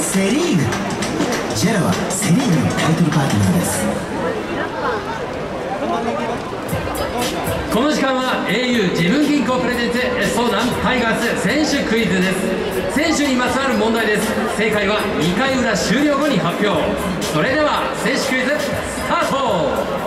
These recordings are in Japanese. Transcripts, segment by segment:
セ・リーグ。ジェラはセ・リーグのタイトルパートナーです。 この時間は au 自分銀行プレゼンツソーダンタイガース選手クイズです。選手にまつわる問題です。正解は2回裏終了後に発表。それでは選手クイズスタート。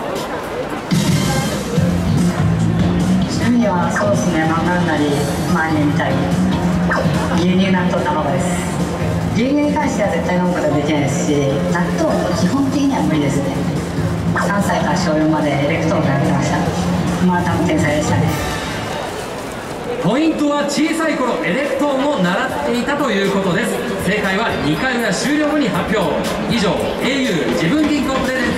趣味はそうですね、漫画読んだりアニメ見たり、牛乳、納豆、卵です。牛乳に関しては絶対飲むことはできないですし、納豆も基本的には無理ですね。3歳から小4までエレクトーンをやってました。まあ多分天才でしたね。 ポイントは小さい頃エレクトーンを習っていたということです。正解は2回裏終了後に発表。以上 au 自分銀行プレゼンツ